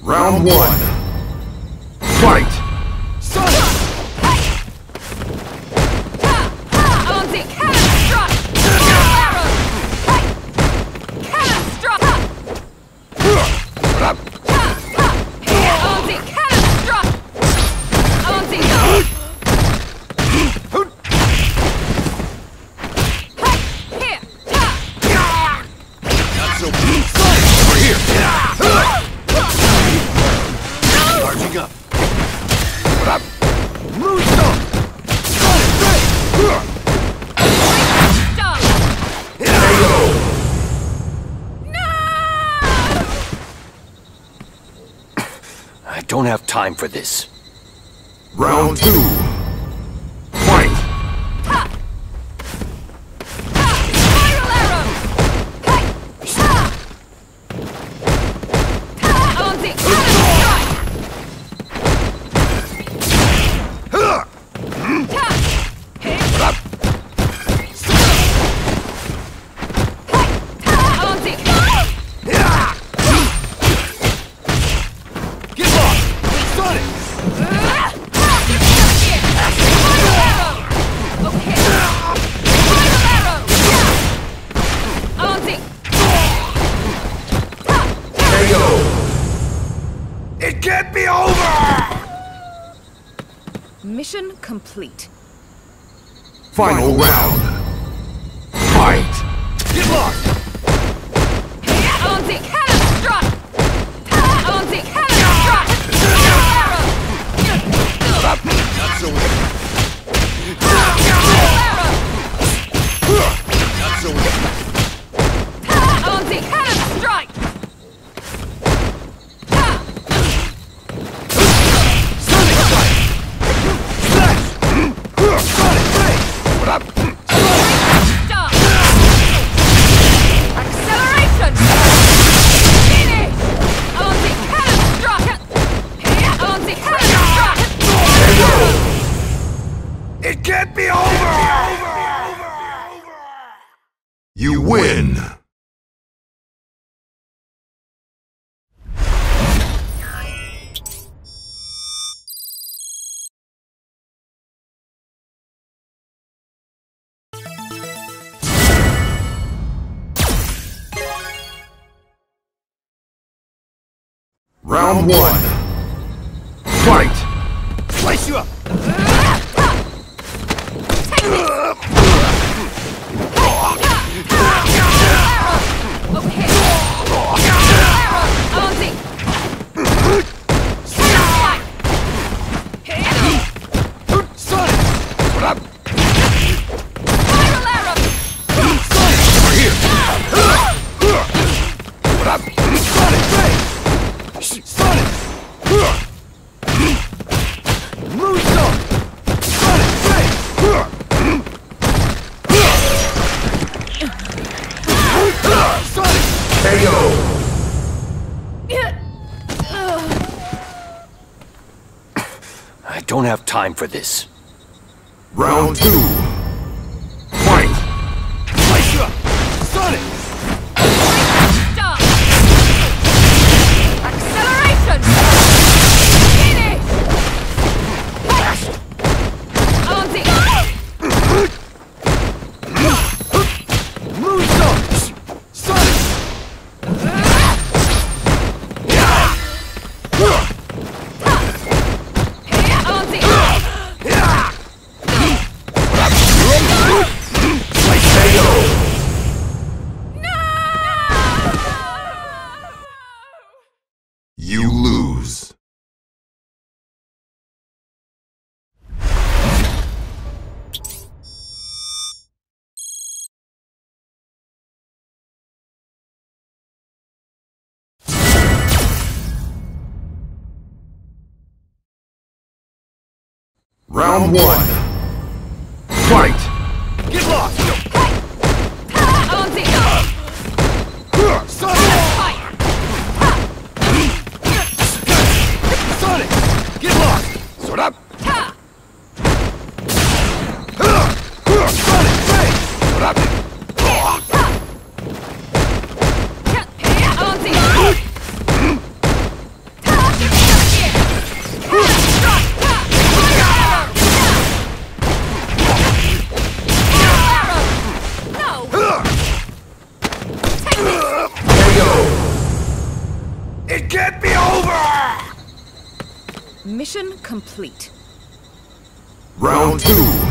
Round one. Fight! I don't have time for this. Round two. Fight! It can't be over! Mission complete. Final round. Fight! Get lost! Not so easy. Not so easy. It can't be over! You win! Round one. Fight! Slice you up! I don't have time for this. Round two. Fight! Slice you up! Sonic! You lose. Round one. Fight! Get lost! Sonic! Get lost! Sort up! Sonic! Sort up! Mission complete. Round 2.